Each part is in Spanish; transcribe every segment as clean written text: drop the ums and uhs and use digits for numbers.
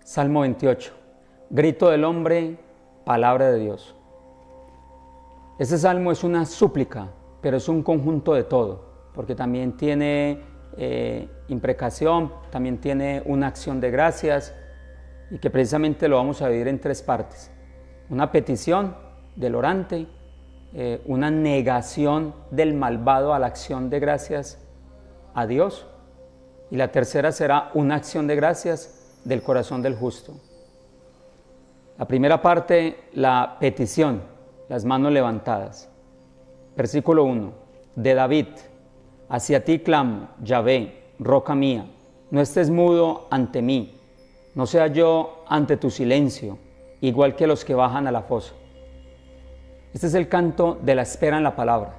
Salmo 28. Grito del hombre, palabra de Dios. Este salmo es una súplica, pero es un conjunto de todo, porque también tiene imprecación, también tiene una acción de gracias, y que precisamente lo vamos a dividir en tres partes. Una petición del orante, una negación del malvado a la acción de gracias a Dios, y la tercera será una acción de gracias del corazón del justo. La primera parte, la petición, las manos levantadas. Versículo 1, de David: hacia ti clamo, Yahvé, roca mía, no estés mudo ante mí, no sea yo ante tu silencio, igual que los que bajan a la fosa. Este es el canto de la espera en la palabra.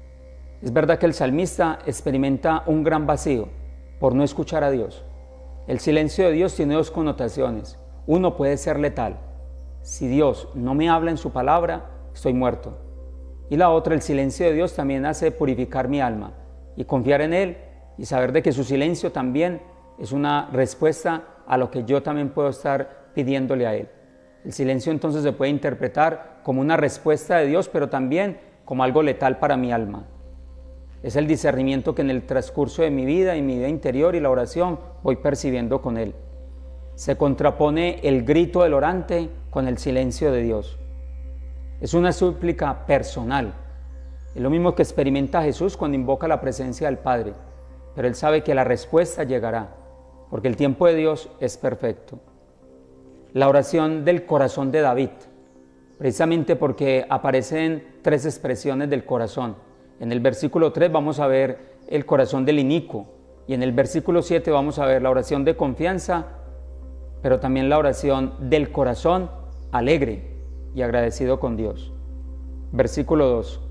Es verdad que el salmista experimenta un gran vacío por no escuchar a Dios. El silencio de Dios tiene dos connotaciones. Uno, puede ser letal. Si Dios no me habla en su palabra, estoy muerto. Y la otra, el silencio de Dios también hace purificar mi alma y confiar en Él y saber de que su silencio también es una respuesta a lo que yo también puedo estar pidiéndole a Él. El silencio entonces se puede interpretar como una respuesta de Dios, pero también como algo letal para mi alma. Es el discernimiento que en el transcurso de mi vida y mi vida interior y la oración voy percibiendo con Él. Se contrapone el grito del orante con el silencio de Dios. Es una súplica personal. Es lo mismo que experimenta Jesús cuando invoca la presencia del Padre, pero Él sabe que la respuesta llegará, porque el tiempo de Dios es perfecto. La oración del corazón de David, precisamente porque aparecen tres expresiones del corazón. En el versículo 3 vamos a ver el corazón del inicuo, y en el versículo 7 vamos a ver la oración de confianza, pero también la oración del corazón alegre y agradecido con Dios. Versículo 2.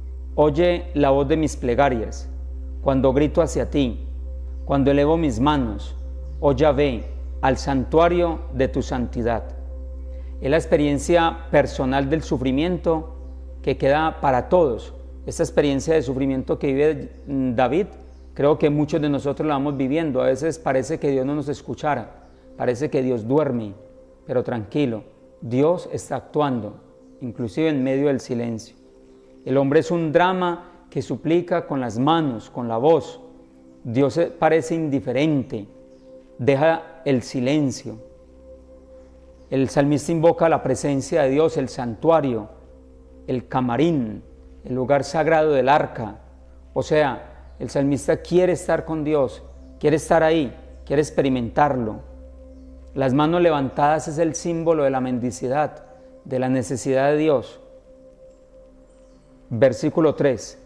Oye la voz de mis plegarias, cuando grito hacia ti, cuando elevo mis manos, oh Yahvé, al santuario de tu santidad. Es la experiencia personal del sufrimiento que queda para todos. Esta experiencia de sufrimiento que vive David, creo que muchos de nosotros la vamos viviendo. A veces parece que Dios no nos escuchara, parece que Dios duerme, pero tranquilo, Dios está actuando, inclusive en medio del silencio. El hombre es un drama que suplica con las manos, con la voz. Dios parece indiferente, deja el silencio. El salmista invoca la presencia de Dios, el santuario, el camarín, el lugar sagrado del arca. O sea, el salmista quiere estar con Dios, quiere estar ahí, quiere experimentarlo. Las manos levantadas es el símbolo de la mendicidad, de la necesidad de Dios. Versículo 3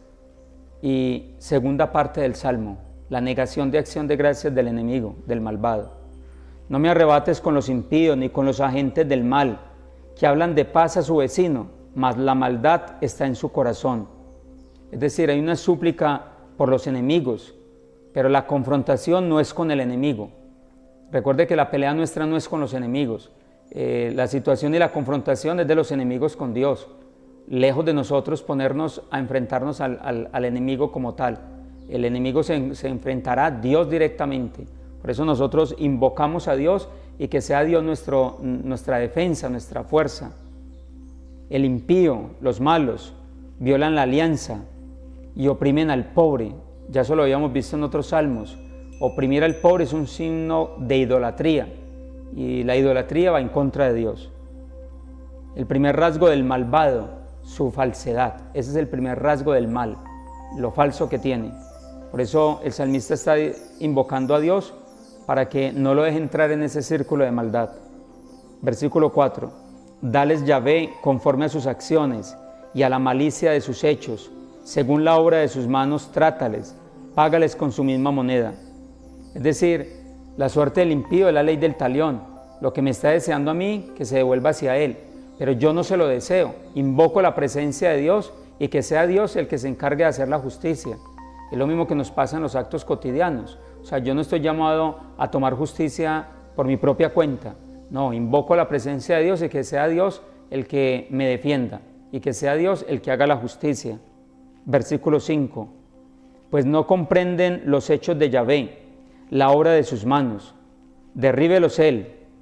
y segunda parte del Salmo, la negación de acción de gracias del enemigo, del malvado. No me arrebates con los impíos ni con los agentes del mal, que hablan de paz a su vecino, mas la maldad está en su corazón. Es decir, hay una súplica por los enemigos, pero la confrontación no es con el enemigo. Recuerde que la pelea nuestra no es con los enemigos. La situación y la confrontación es de los enemigos con Dios. Lejos de nosotros ponernos a enfrentarnos al enemigo como tal. El enemigo se enfrentará a Dios directamente. Por eso nosotros invocamos a Dios y que sea Dios nuestra defensa, nuestra fuerza. El impío, los malos, violan la alianza y oprimen al pobre. Ya eso lo habíamos visto en otros salmos. Oprimir al pobre es un signo de idolatría, y la idolatría va en contra de Dios. El primer rasgo del malvado, su falsedad. Ese es el primer rasgo del mal, lo falso que tiene. Por eso el salmista está invocando a Dios para que no lo deje entrar en ese círculo de maldad. Versículo 4. Dales Yahvé conforme a sus acciones y a la malicia de sus hechos, según la obra de sus manos trátales, págales con su misma moneda. Es decir, la suerte del impío es la ley del talión. Lo que me está deseando a mí, que se devuelva hacia él, pero yo no se lo deseo. Invoco la presencia de Dios y que sea Dios el que se encargue de hacer la justicia. Es lo mismo que nos pasa en los actos cotidianos. O sea, yo no estoy llamado a tomar justicia por mi propia cuenta. No, invoco la presencia de Dios y que sea Dios el que me defienda y que sea Dios el que haga la justicia. Versículo 5. Pues no comprenden los hechos de Yahvé, la obra de sus manos. Derríbelos Él,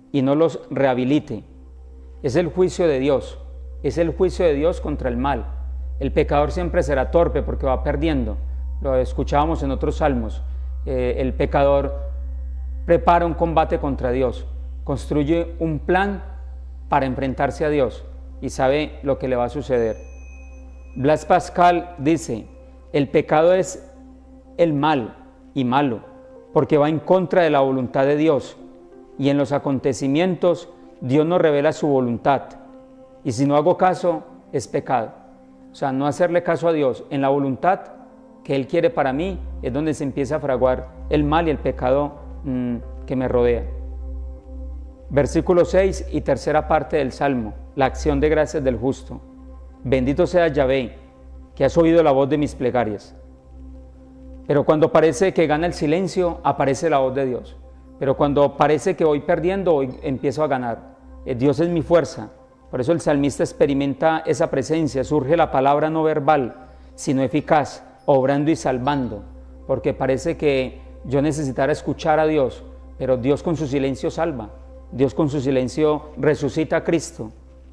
y no los rehabilite. Es el juicio de Dios, es el juicio de Dios contra el mal. El pecador siempre será torpe porque va perdiendo. Lo escuchábamos en otros salmos. El pecador prepara un combate contra Dios, construye un plan para enfrentarse a Dios y sabe lo que le va a suceder. Blaise Pascal dice: el pecado es el mal y malo, porque va en contra de la voluntad de Dios, y en los acontecimientos Dios nos revela su voluntad, y si no hago caso, es pecado. O sea, no hacerle caso a Dios en la voluntad que Él quiere para mí es donde se empieza a fraguar el mal y el pecado que me rodea. Versículo 6 y tercera parte del Salmo, la acción de gracias del justo. Bendito sea Yahvé, que has oído la voz de mis plegarias. Pero cuando parece que gana el silencio, aparece la voz de Dios. Pero cuando parece que voy perdiendo, hoy empiezo a ganar. Dios es mi fuerza. Por eso el salmista experimenta esa presencia. Surge la palabra no verbal, sino eficaz, obrando y salvando. Porque parece que yo necesitara escuchar a Dios, pero Dios con su silencio salva. Dios con su silencio resucita a Cristo.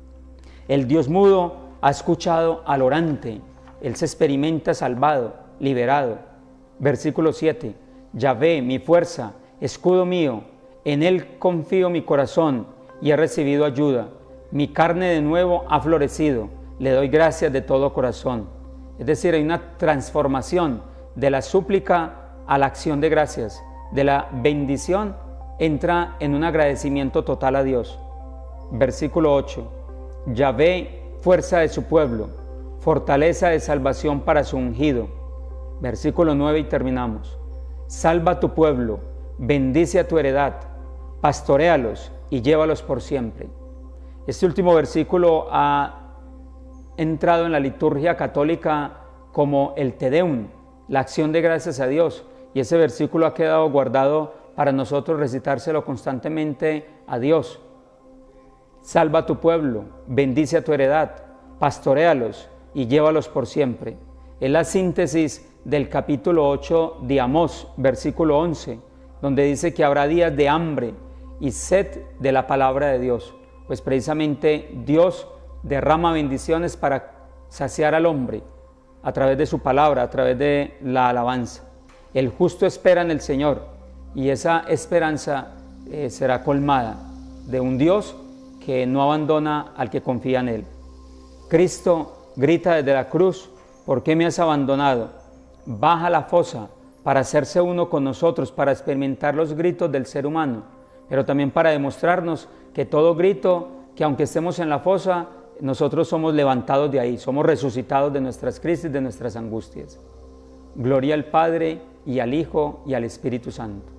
El Dios mudo ha escuchado al orante. Él se experimenta salvado, liberado. Versículo 7. Yahvé, mi fuerza, escudo mío, en Él confío mi corazón y he recibido ayuda. Mi carne de nuevo ha florecido, le doy gracias de todo corazón. Es decir, hay una transformación de la súplica a la acción de gracias. De la bendición entra en un agradecimiento total a Dios. Versículo 8. Yahvé, fuerza de su pueblo, fortaleza de salvación para su ungido. Versículo 9 y terminamos. Salva a tu pueblo, bendice a tu heredad, pastoréalos y llévalos por siempre. Este último versículo ha entrado en la liturgia católica como el Te Deum, la acción de gracias a Dios, y ese versículo ha quedado guardado para nosotros recitárselo constantemente a Dios. Salva a tu pueblo, bendice a tu heredad, pastoréalos y llévalos por siempre. Es la síntesis del capítulo 8 de Amós, versículo 11, donde dice que habrá días de hambre y sed de la palabra de Dios. Pues precisamente Dios derrama bendiciones para saciar al hombre a través de su palabra, a través de la alabanza. El justo espera en el Señor y esa esperanza será colmada de un Dios que no abandona al que confía en Él. Cristo grita desde la cruz: ¿por qué me has abandonado? Baja a la fosa para hacerse uno con nosotros, para experimentar los gritos del ser humano, pero también para demostrarnos que todo grito, que aunque estemos en la fosa, nosotros somos levantados de ahí, somos resucitados de nuestras crisis, de nuestras angustias. Gloria al Padre, y al Hijo, y al Espíritu Santo.